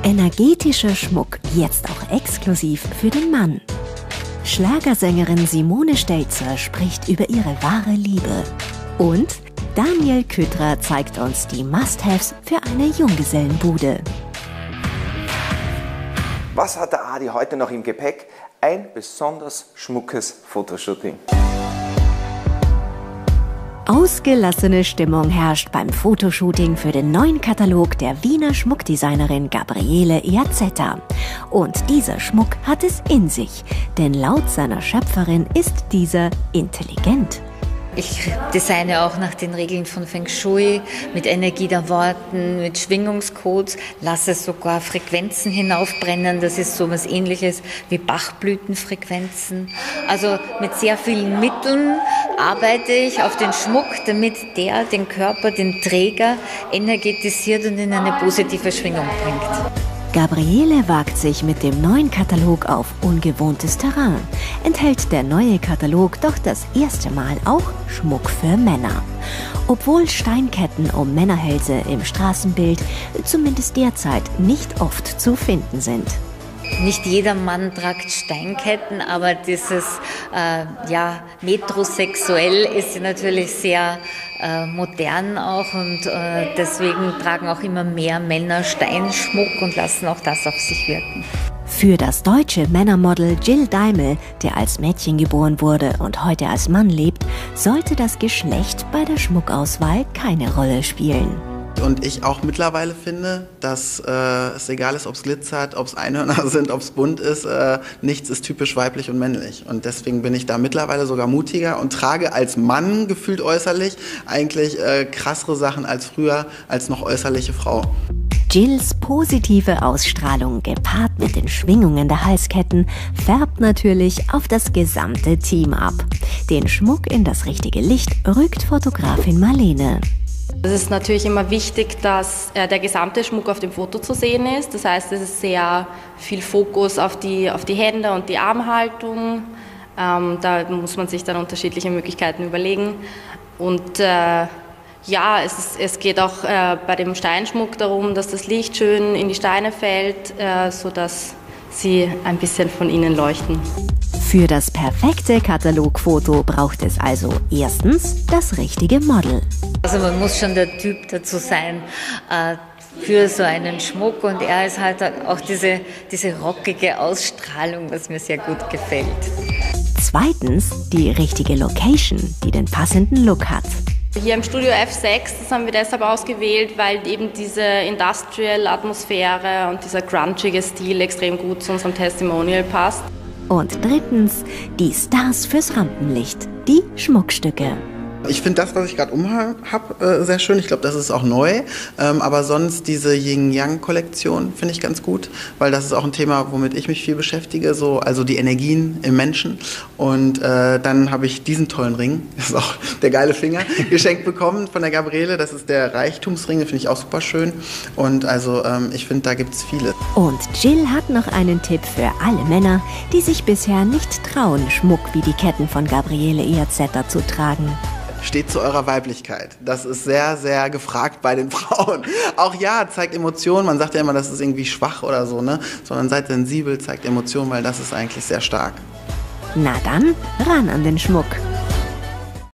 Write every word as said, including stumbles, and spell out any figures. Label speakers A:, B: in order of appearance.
A: Energetischer Schmuck, jetzt auch exklusiv für den Mann. Schlagersängerin Simone Stelzer spricht über ihre wahre Liebe. Und Daniel Küttrer zeigt uns die Must-Haves für eine Junggesellenbude.
B: Was hat der Adi heute noch im Gepäck? Ein besonders schmuckes Fotoshooting.
A: Ausgelassene Stimmung herrscht beim Fotoshooting für den neuen Katalog der Wiener Schmuckdesignerin Gabriele Iazetta. Und dieser Schmuck hat es in sich, denn laut seiner Schöpferin ist dieser intelligent.
C: Ich designe auch nach den Regeln von Feng Shui, mit Energie der Worten, mit Schwingungscodes, lasse sogar Frequenzen hinaufbrennen. Das ist so was Ähnliches wie Bachblütenfrequenzen. Also mit sehr vielen Mitteln arbeite ich auf den Schmuck, damit der den Körper, den Träger energetisiert und in eine positive Schwingung bringt.
A: Gabriele wagt sich mit dem neuen Katalog auf ungewohntes Terrain. Enthält der neue Katalog doch das erste Mal auch Schmuck für Männer. Obwohl Steinketten um Männerhälse im Straßenbild zumindest derzeit nicht oft zu finden sind.
C: Nicht jeder Mann tragt Steinketten, aber dieses äh, ja, metrosexuell ist natürlich sehr äh, modern auch und äh, deswegen tragen auch immer mehr Männer Steinschmuck und lassen auch das auf sich wirken.
A: Für das deutsche Männermodel Jill Daimel, der als Mädchen geboren wurde und heute als Mann lebt, sollte das Geschlecht bei der Schmuckauswahl keine Rolle spielen.
D: Und ich auch mittlerweile finde, dass äh, es egal ist, ob es glitzert, ob es Einhörner sind, ob es bunt ist, äh, nichts ist typisch weiblich und männlich. Und deswegen bin ich da mittlerweile sogar mutiger und trage als Mann gefühlt äußerlich eigentlich äh, krassere Sachen als früher, als noch äußerliche Frau.
A: Jills positive Ausstrahlung gepaart mit den Schwingungen der Halsketten färbt natürlich auf das gesamte Team ab. Den Schmuck in das richtige Licht rückt Fotografin Marlene.
E: Es ist natürlich immer wichtig, dass äh, der gesamte Schmuck auf dem Foto zu sehen ist. Das heißt, es ist sehr viel Fokus auf die, auf die Hände und die Armhaltung. Ähm, da muss man sich dann unterschiedliche Möglichkeiten überlegen. Und äh, ja, es, ist, es geht auch äh, bei dem Steinschmuck darum, dass das Licht schön in die Steine fällt, äh, sodass sie ein bisschen von innen leuchten.
A: Für das perfekte Katalogfoto braucht es also erstens das richtige Model.
C: Also man muss schon der Typ dazu sein äh, für so einen Schmuck und er ist halt auch diese, diese rockige Ausstrahlung, was mir sehr gut gefällt.
A: Zweitens die richtige Location, die den passenden Look hat.
E: Hier im Studio F sechs, das haben wir deshalb ausgewählt, weil eben diese Industrial-Atmosphäre und dieser grungige Stil extrem gut zu unserem Testimonial passt.
A: Und drittens die Stars fürs Rampenlicht, die Schmuckstücke.
D: Ich finde das, was ich gerade umhabe, äh, sehr schön. Ich glaube, das ist auch neu. Ähm, aber sonst diese Yin-Yang-Kollektion finde ich ganz gut, weil das ist auch ein Thema, womit ich mich viel beschäftige, so, also die Energien im Menschen. Und äh, dann habe ich diesen tollen Ring, das ist auch der geile Finger, geschenkt bekommen von der Gabriele. Das ist der Reichtumsring, den finde ich auch super schön. Und also ähm, ich finde, da gibt es viele.
A: Und Jill hat noch einen Tipp für alle Männer, die sich bisher nicht trauen, Schmuck wie die Ketten von Gabriele Iazetta zu tragen.
D: Steht zu eurer Weiblichkeit. Das ist sehr, sehr gefragt bei den Frauen. Auch ja, zeigt Emotionen. Man sagt ja immer, das ist irgendwie schwach oder so, ne? Sondern seid sensibel, zeigt Emotionen, weil das ist eigentlich sehr stark.
A: Na dann, ran an den Schmuck.